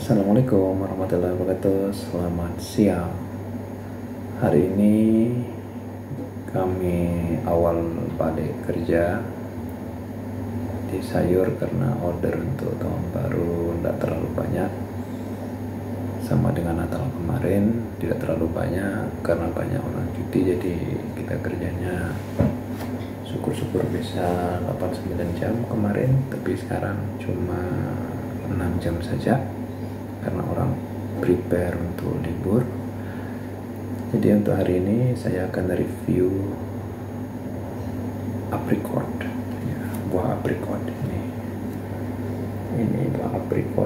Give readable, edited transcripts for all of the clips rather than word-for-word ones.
Assalamualaikum warahmatullahi wabarakatuh. Selamat siang. Hari ini kami awal balik kerja di sayur karena order untuk tahun baru tidak terlalu banyak. Sama dengan Natal kemarin tidak terlalu banyak karena banyak orang cuti, jadi kita kerjanya syukur-syukur bisa 8-9 jam kemarin, tapi sekarang cuma 6 jam saja karena orang prepare untuk libur. Jadi untuk hari ini saya akan review apricot ya, buah apricot ini buah apricot.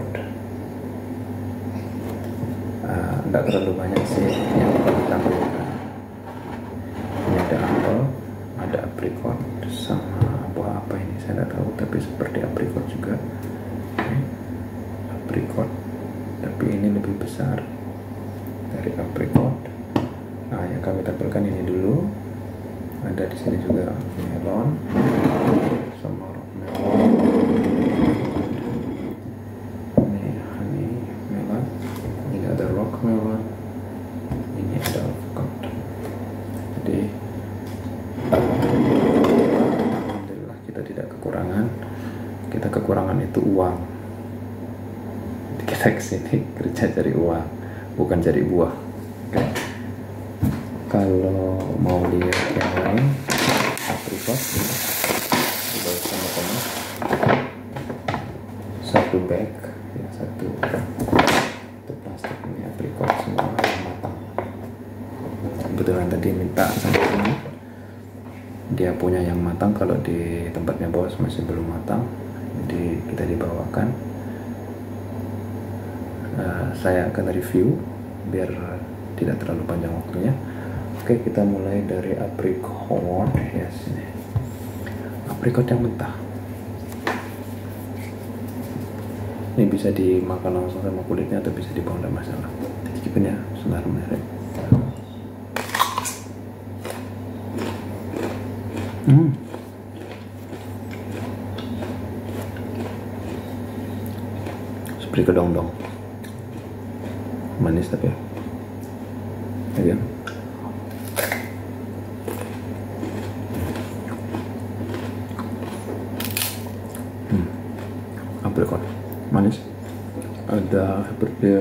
Tidak terlalu banyak sih yang ditampilkan. Ini ada apel, ada apricot, sama buah apa ini saya tidak tahu, tapi seperti apricot juga. Apricot, tapi ini lebih besar dari apricot. Nah, yang kami tampilkan ini dulu. Ada di sini juga melon, sama melon. Ini honey melon. Ini ada rock melon. Ini ada avocado. Jadi alhamdulillah kita tidak kekurangan. Kita kekurangan itu uang. Kita kesini kerja cari uang, bukan cari buah. Okay. Kalau mau lihat yang lain, apricot di bawah sama satu bag, ya, satu plastik ini apricot semua yang matang. Kebetulan tadi minta sama ini, dia punya yang matang. Kalau di tempatnya bos masih belum matang, jadi kita dibawakan. Saya akan review biar tidak terlalu panjang waktunya. Oke, kita mulai dari apricot. Ya, sini apricot yang mentah. Ini bisa dimakan langsung sama kulitnya atau bisa dibuang, tidak masalah. Cicipin ya, sebentar menarik. Seperti kedong-dong. Manis tapi ya. Apricot manis, ada seperti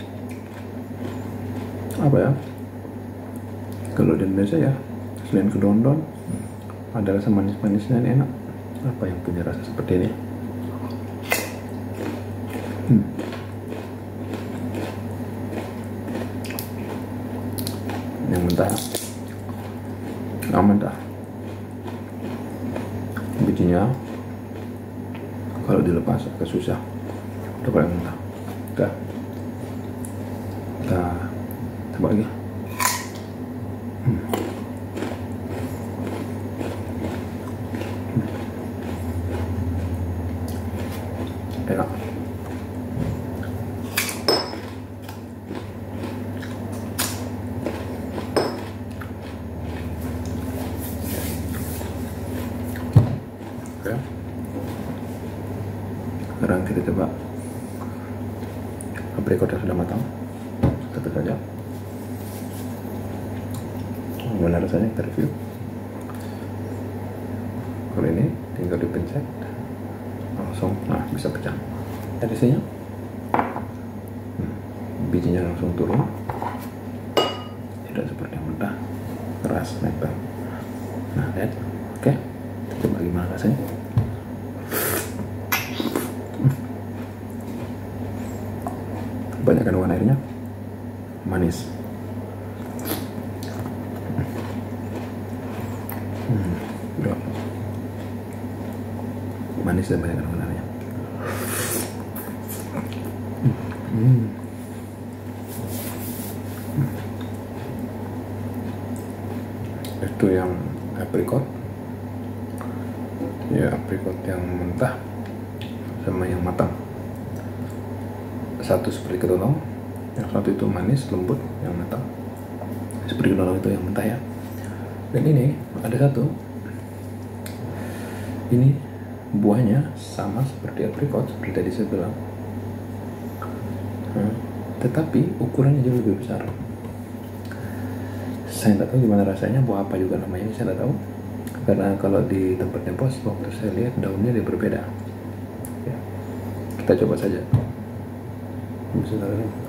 apa ya, kalau di Indonesia ya, selain kedondong ada rasa manis-manisnya, enak. Apa yang punya rasa seperti ini? Yang mentah, nggak mentah, bijinya kalau dilepas agak susah. Udah paling mentah. Kita coba lagi. Enak. Oke. Sekarang kita coba apricot yang sudah matang. Tentu saja. Gimana rasanya, kita review. Kalau ini tinggal dipencet langsung, nah bisa pecah. Dari sini bijinya langsung turun, tidak seperti yang mentah keras nempel. Nah, lihat. Oke, kita coba gimana rasanya. Banyak kandungan airnya, manis. Manis dan banyak kandungan airnya. Itu yang apricot ya, apricot yang mentah sama yang matang. Satu seperti kedondong, yang satu itu manis lembut yang matang. Seperti kedondong itu yang mentah ya. Dan ini ada satu, ini buahnya sama seperti apricot, seperti tadi saya bilang, tetapi ukurannya jauh lebih besar. Saya tidak tahu gimana rasanya, buah apa juga namanya, saya tidak tahu. Karena kalau di tempatnya bos, waktu saya lihat daunnya dia berbeda. Ya, kita coba saja. Bismillahirrahmanirrahim.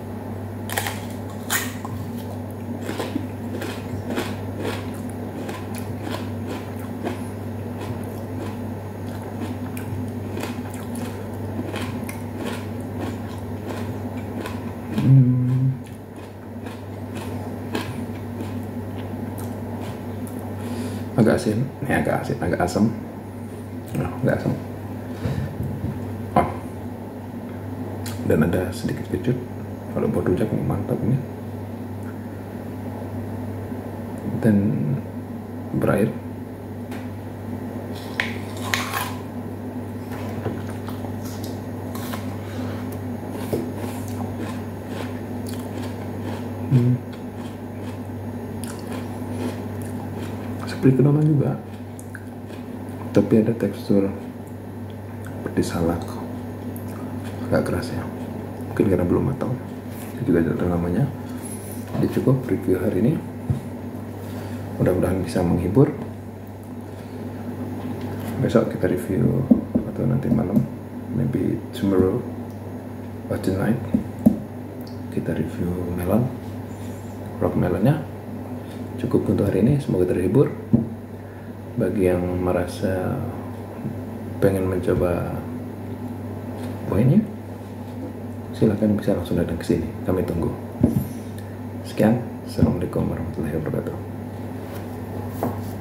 Agak asin, ini agak asin, agak asam. Nah, agak asam. Oh. Dan ada sedikit kecut. Kalau buat rujak ini mantap ini. Dan berair. Seperti kedonan juga, tapi ada tekstur seperti salak, agak keras ya, mungkin karena belum matang. Itu juga ada namanya. Jadi cukup review hari ini, mudah-mudahan bisa menghibur. Besok kita review, atau nanti malam, maybe tomorrow or tonight, kita review melon, rock melonnya. Cukup untuk hari ini, semoga terhibur. Bagi yang merasa pengen mencoba buah ini, silakan bisa langsung datang ke sini, kami tunggu. Sekian, assalamualaikum warahmatullahi wabarakatuh.